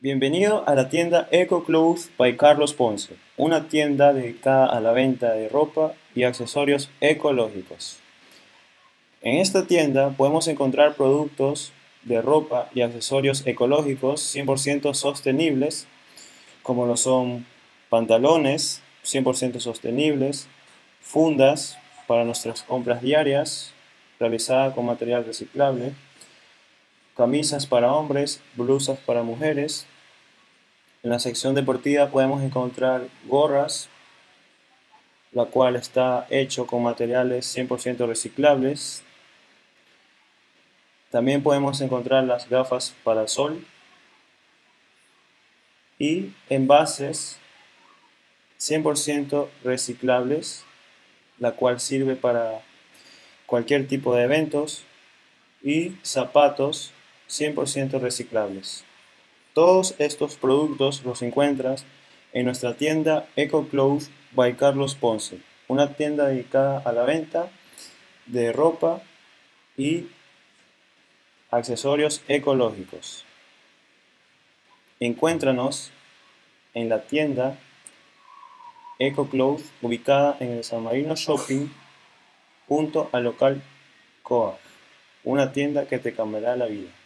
Bienvenido a la tienda Eco Clothes by Carlos Ponce, una tienda dedicada a la venta de ropa y accesorios ecológicos. En esta tienda podemos encontrar productos de ropa y accesorios ecológicos 100% sostenibles, como lo son pantalones 100% sostenibles, fundas para nuestras compras diarias realizadas con material reciclable, camisas para hombres, blusas para mujeres. En la sección deportiva podemos encontrar gorras, la cual está hecho con materiales 100% reciclables. También podemos encontrar las gafas para sol y envases 100% reciclables, la cual sirve para cualquier tipo de eventos, y zapatos 100% reciclables. Todos estos productos los encuentras en nuestra tienda Eco Clothes by Carlos Ponce, una tienda dedicada a la venta de ropa y accesorios ecológicos. Encuéntranos en la tienda Eco Clothes ubicada en el San Marino Shopping junto al local Coa, una tienda que te cambiará la vida.